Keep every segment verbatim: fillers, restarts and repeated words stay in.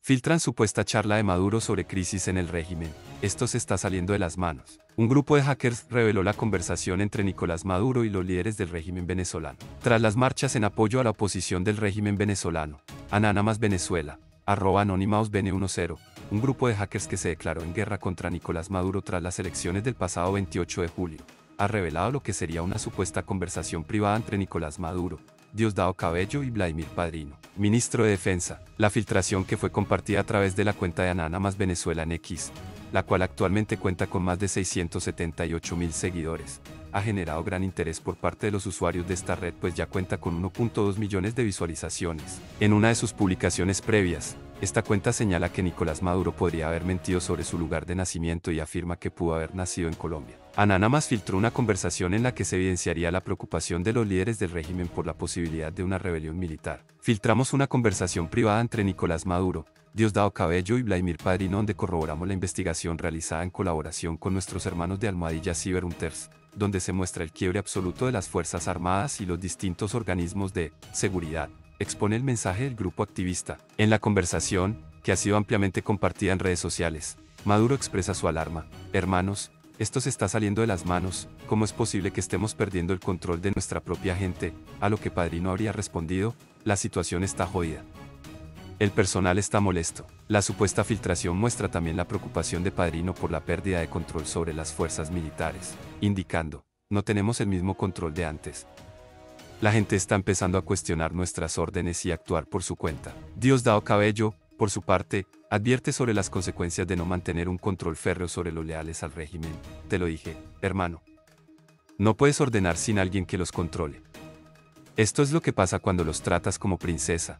Filtran supuesta charla de Maduro sobre crisis en el régimen. Esto se está saliendo de las manos. Un grupo de hackers reveló la conversación entre Nicolás Maduro y los líderes del régimen venezolano. Tras las marchas en apoyo a la oposición del régimen venezolano, Anana más Venezuela, arroba anónimaos B N diez, un grupo de hackers que se declaró en guerra contra Nicolás Maduro tras las elecciones del pasado veintiocho de julio, ha revelado lo que sería una supuesta conversación privada entre Nicolás Maduro, Diosdado Cabello y Vladimir Padrino, ministro de Defensa. La filtración, que fue compartida a través de la cuenta de Anana más Venezuela en X, la cual actualmente cuenta con más de seiscientos setenta y ocho mil seguidores, ha generado gran interés por parte de los usuarios de esta red, pues ya cuenta con uno punto dos millones de visualizaciones. En una de sus publicaciones previas, esta cuenta señala que Nicolás Maduro podría haber mentido sobre su lugar de nacimiento y afirma que pudo haber nacido en Colombia. Anana más filtró una conversación en la que se evidenciaría la preocupación de los líderes del régimen por la posibilidad de una rebelión militar. Filtramos una conversación privada entre Nicolás Maduro, Diosdado Cabello y Vladimir Padrino, donde corroboramos la investigación realizada en colaboración con nuestros hermanos de Almohadilla Cyberhunters, donde se muestra el quiebre absoluto de las Fuerzas Armadas y los distintos organismos de seguridad, expone el mensaje del grupo activista. En la conversación, que ha sido ampliamente compartida en redes sociales, Maduro expresa su alarma: hermanos, esto se está saliendo de las manos, ¿cómo es posible que estemos perdiendo el control de nuestra propia gente? A lo que Padrino habría respondido: la situación está jodida. El personal está molesto. La supuesta filtración muestra también la preocupación de Padrino por la pérdida de control sobre las fuerzas militares, indicando: no tenemos el mismo control de antes. La gente está empezando a cuestionar nuestras órdenes y actuar por su cuenta. Diosdado Cabello, por su parte, advierte sobre las consecuencias de no mantener un control férreo sobre los leales al régimen. Te lo dije, hermano. No puedes ordenar sin alguien que los controle. Esto es lo que pasa cuando los tratas como princesa.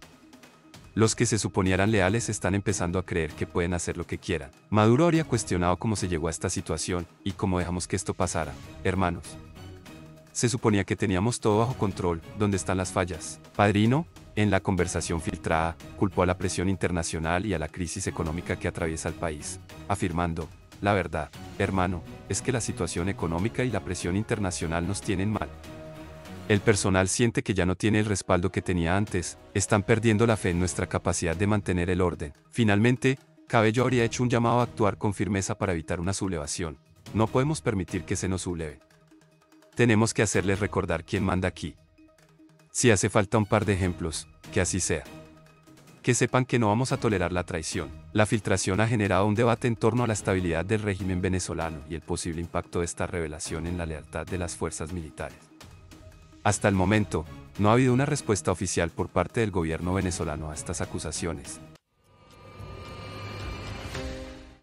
Los que se suponían leales están empezando a creer que pueden hacer lo que quieran. Maduro habría cuestionado cómo se llegó a esta situación y cómo dejamos que esto pasara. Hermanos, se suponía que teníamos todo bajo control. ¿Dónde están las fallas? Padrino, en la conversación filtrada, culpó a la presión internacional y a la crisis económica que atraviesa el país, afirmando: la verdad, hermano, es que la situación económica y la presión internacional nos tienen mal. El personal siente que ya no tiene el respaldo que tenía antes, están perdiendo la fe en nuestra capacidad de mantener el orden. Finalmente, Cabello habría hecho un llamado a actuar con firmeza para evitar una sublevación. No podemos permitir que se nos subleve. Tenemos que hacerles recordar quién manda aquí. Si hace falta un par de ejemplos, que así sea. Que sepan que no vamos a tolerar la traición. La filtración ha generado un debate en torno a la estabilidad del régimen venezolano y el posible impacto de esta revelación en la lealtad de las fuerzas militares. Hasta el momento, no ha habido una respuesta oficial por parte del gobierno venezolano a estas acusaciones.